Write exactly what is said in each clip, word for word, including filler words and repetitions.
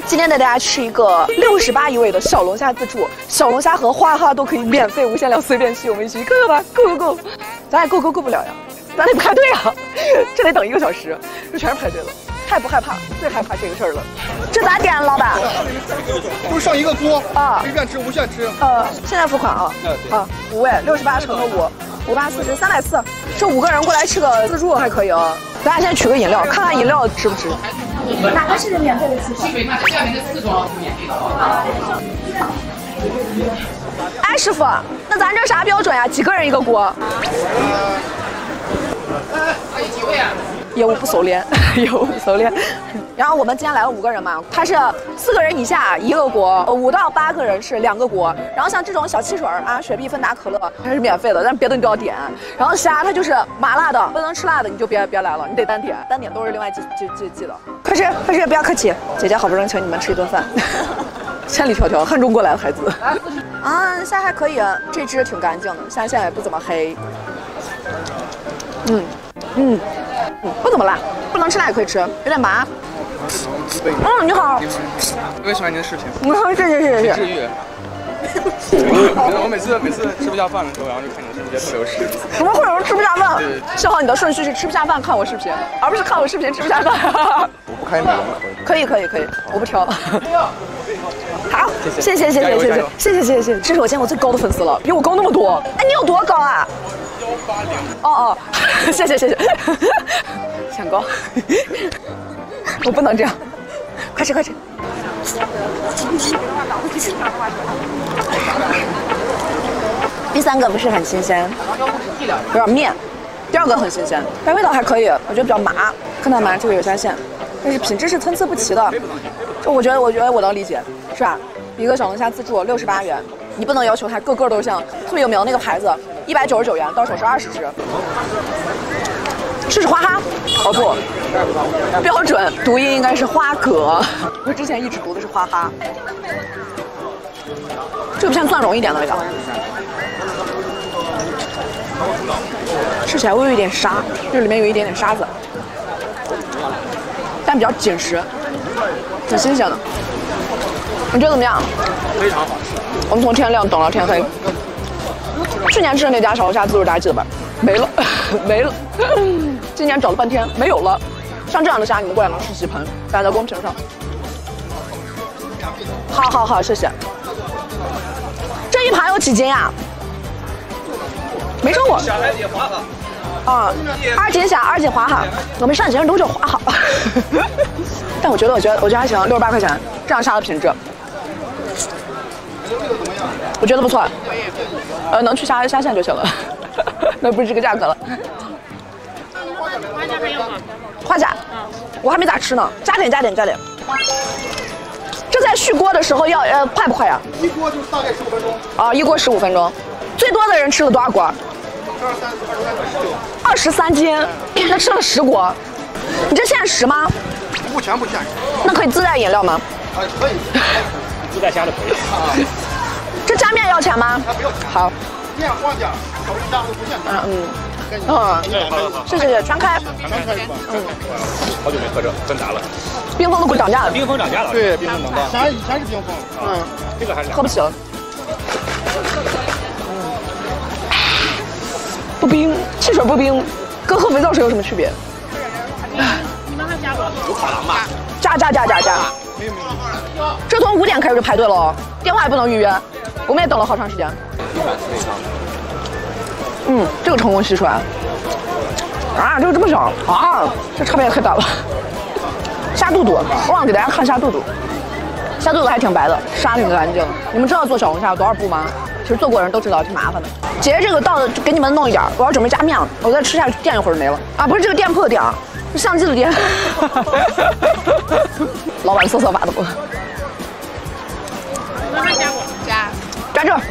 今天带大家吃一个六十八一位的小龙虾自助，小龙虾和花哈都可以免费无限量随便续，我们一起去看看吧，Go Go Go！咱也 Go Go Go 不了呀，咱得排队啊，这得等一个小时，这全是排队了。太不害怕，最害怕这个事儿了。这咋点，老板？ 就上一个锅啊， 随便吃，无限吃。 呃，现在付款啊。好，五位，六十八乘个五，五八四十，三百四。这五个人过来吃个自助还可以啊。大家先取个饮料，看看饮料值不值。哪个是免费的自助？ 下面的四种是免费的。 哎，师傅，那咱这啥标准呀？几个人一个锅？ 还有几位啊？ 业务不熟练，业务不熟练。然后我们今天来了五个人嘛，它是四个人以下一个锅，五到八个人是两个锅。然后像这种小汽水啊、雪碧、芬达、可乐它是免费的，但别的你都要点。然后虾它就是麻辣的，不能吃辣的你就别别来了，你得单点，单点都是另外记记记记的。快吃快吃，不要客气，姐姐好不容易请你们吃一顿饭，千里迢迢汉中过来的孩子。啊，虾还可以，这只挺干净的，虾现在也不怎么黑。嗯嗯。嗯，不怎么辣，不能吃辣也可以吃，有点麻。嗯，你好。 特别喜欢您的视频。 嗯，谢谢谢谢。 治愈。我每次每次吃不下饭的时候，然后就看你的视频，特别有食欲。 怎么会有人吃不下饭？幸好你的顺序是吃不下饭看我视频，而不是看我视频吃不下饭。 我不开门。 可以可以可以，我不挑。好，谢谢谢谢谢谢谢谢谢谢谢，这是我见过最高的粉丝了，比我高那么多。哎，你有多高啊？哦哦，谢谢谢谢，想高，我不能这样，快吃快吃。第三个不是很新鲜，有点面。第二个很新鲜，但味道还可以，我觉得比较麻。看到吗？这个有虾线，但是品质是参差不齐的。就我觉得，我觉得我能理解，是吧？一个小龙虾自助六十八元，你不能要求它个个都像特别有名的那个牌子，一百九十九元，到手是二十只。试试花哈？哦不，标准读音应该是花蛤，我之前一直读的是花哈。这个偏蒜蓉一点的味道，吃起来会有一点沙，这里面有一点点沙子，但比较紧实，挺新鲜的。你觉得怎么样？ 非常好吃。 我们从天亮等到天黑。去年吃的那家小龙虾自助大家记得吧？没了，没了。今年找了半天没有了。像这样的虾，你们过来能吃几盆？摆在公屏上。好好好，谢谢。这一盘有几斤呀？没说过。 小海底滑哈。 啊，二斤虾，二斤滑哈。我们上几人都叫滑哈。但我觉得，我觉得，我觉得还行，六十八块钱，这样虾的品质。我觉得不错，呃，能去虾虾线就行了，那不是这个价格了。 花甲还有吗？ 花甲，我还没咋吃呢，加点加点加点。这在续锅的时候要呃快不快呀？ 一锅就大概十五分钟。 啊，一锅十五分钟。最多的人吃了多少锅？二十三斤，那吃了十锅。你这限时吗？ 目前不限时。 那可以自带饮料吗？ 啊，可以。 自带虾的可以。 啊。 这加面要钱吗？ 啊，不要钱。 好。 面花甲、小龙虾都不限时。 嗯嗯。嗯，谢谢谢，全开。 全开是吧？ 嗯。 好久没喝这，真砸了。 冰峰都涨价了。 冰峰涨价了。 对，冰峰涨价。以前以前是冰峰。 嗯。 这个还是喝不起了。不冰，汽水不冰，跟喝肥皂水有什么区别？ 你们还加不？ 有烤狼吧？ 加加加加加。 没有没有。 这从五点开始就排队了，电话也不能预约，我们也等了好长时间。嗯，这个成功吸出来啊，这个这么小啊，这差别也太大了。虾肚肚，我忘了给大家看虾肚肚，虾肚肚还挺白的，沙挺干净的。你们知道做小龙虾有多少步吗？其实做过人都知道挺麻烦的。姐姐这个倒的给你们弄一点，我要准备加面了，我再吃下去垫一会儿就没了啊！不是这个店铺的店啊，是相机的店。老板瑟瑟发抖。 你们还加不？加。 在这儿。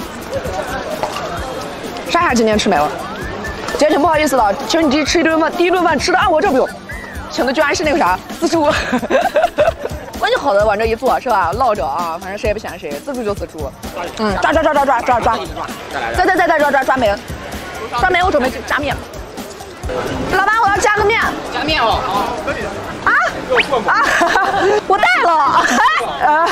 沙虾今天吃没了，姐挺不好意思的，请你第一吃一顿饭，第一顿饭吃的啊，我这不用，请的居然是那个啥自助。关系好的往这一坐是吧？唠着啊，反正谁也不嫌谁，自助就自助。嗯，抓抓抓抓抓抓抓，再再再再抓抓抓没，抓没我准备加面。老板，我要加个面。 加面哦。 啊啊！我带了。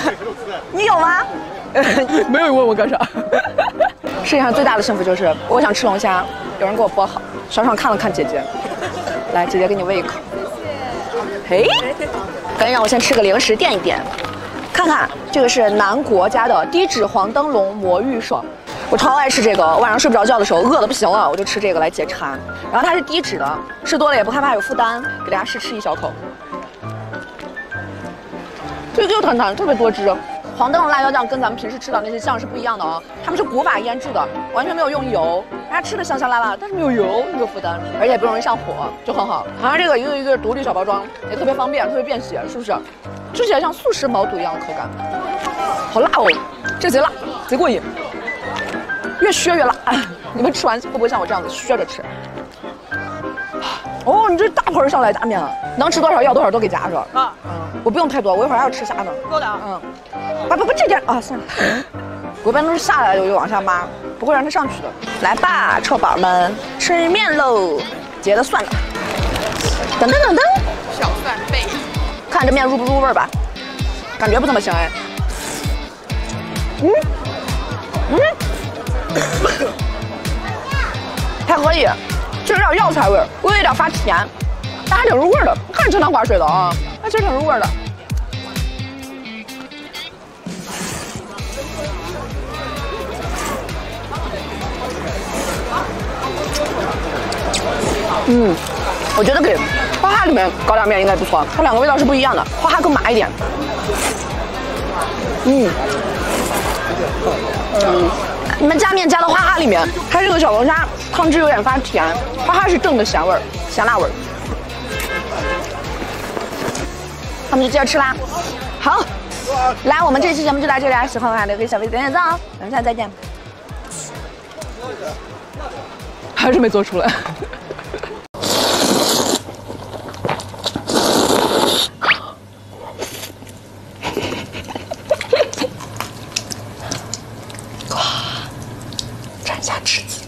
你有吗？没有问我干啥。世界上最大的幸福就是我想吃龙虾，有人给我剥好。爽爽看了看姐姐，来，姐姐给你喂一口。嘿，赶紧让我先吃个零食垫一垫。看看，这个是南国家的低脂黄灯笼魔芋爽。我超爱吃这个，晚上睡不着觉的时候饿得不行了，我就吃这个来解馋。然后它是低脂的，吃多了也不害怕有负担。给大家试吃一小口，就就弹弹，特别多汁。黄灯笼辣椒酱跟咱们平时吃的那些酱是不一样的哦，他们是古法腌制的，完全没有用油，大家吃的香香辣辣，但是没有油，没有负担，而且也不容易上火，就很好。好像这个一个一个独立小包装，也特别方便，特别便携，是不是？吃起来像速食毛肚一样的口感，好辣哦，这贼辣，贼过瘾，越削越辣。你们吃完会不会像我这样子削着吃？哦，你这大盆上来大面，能吃多少要多少都给夹着。啊，嗯，我不用太多，我一会儿还要吃虾呢。 够了。 嗯，不不不，这点啊，算了，我一般都是下来就就往下扒，不会让它上去的。来吧，臭宝们，吃面喽！结的蒜了，噔噔噔噔， 小蒜贝， 看这面入不入味儿吧？感觉不怎么行哎。嗯嗯，还可以。就有点药材味儿，微微有点发甜，但还挺入味的。看着清汤寡水的啊，但其实挺入味的。嗯，我觉得给花哈里面搞点面应该不错，它两个味道是不一样的，花哈更麻一点。嗯，嗯。你们加面加到花哈里面，它这个小龙虾汤汁有点发甜，花哈是正的咸味儿，咸辣味儿。那么就接着吃啦。好，来，我们这期节目就到这里啦，喜欢的话留给小飞点点赞哦，咱们下次再见。还是没做出来。下吃鸡，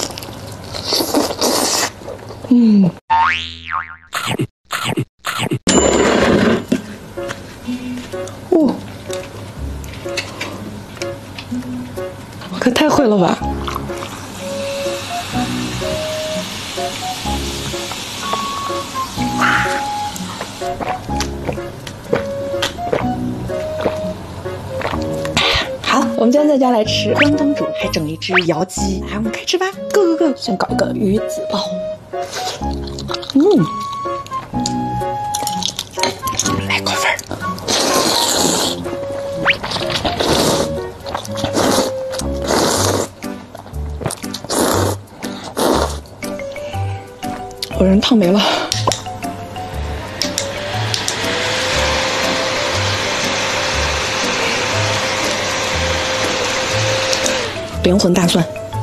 嗯，哦，我可太会了吧！我们今天在家来吃关东煮，还整了一只窑鸡，来，我们开吃吧，Go Go Go！先搞一个鱼子煲，嗯，来扣分儿。我人烫没了。灵魂大蒜，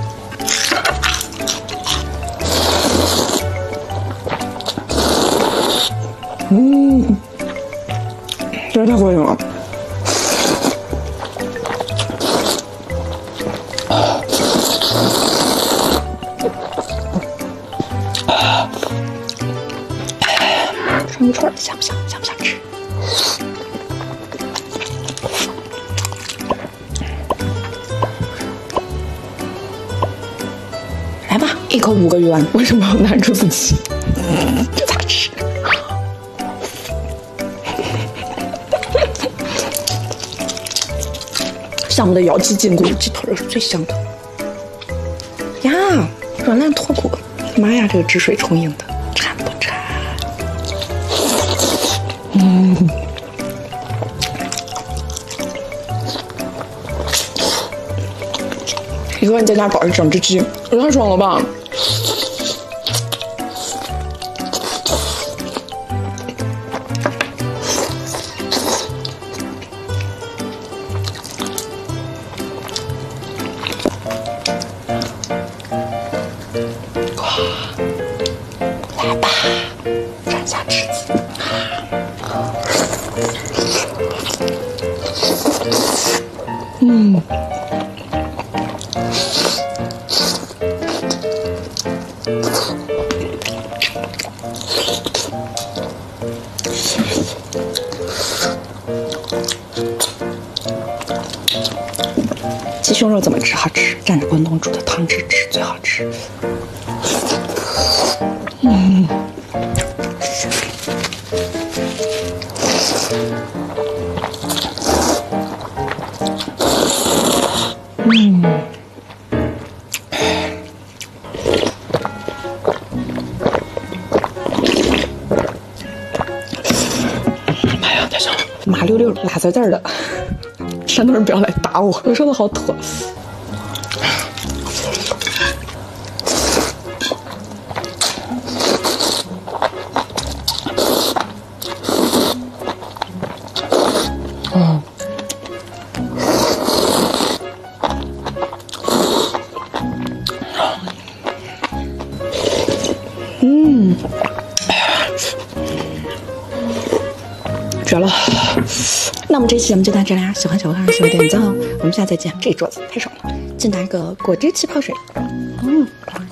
嗯，这太过瘾了。涮一串，香不香？香不香吃？来吧，一口五个鱼丸，为什么要难住自己？这咋吃？项目的窑鸡筋骨，鸡腿肉是最香的呀，软烂脱骨，妈呀，这个汁水充盈的，馋不馋？嗯。一个人在家搞一整只鸡，也太爽了吧！来吧，蘸下吃鸡。嗯。 熊肉怎么吃好吃？蘸着关东煮的汤汁吃最好吃。嗯。嗯。哎呀，太香了！麻溜溜、辣滋滋的。山东人不要来打我，我说的好妥。嗯。嗯。绝了！那么这期节目就到这里啊，喜欢小花，喜欢点赞哦。我们下次再见。这桌子太爽了，进来个果汁气泡水。嗯。